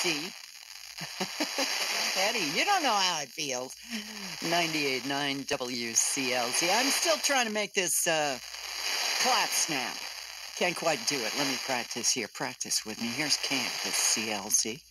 see. Eddie, you don't know how it feels. 98.9 WCLZ. I'm still trying to make this clap snap. Can't quite do it. Let me practice here. Practice with me. Here's Campus CLZ.